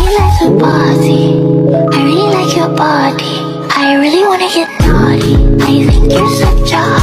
really like the party. I really like your body. I really wanna get naughty. I think you're such a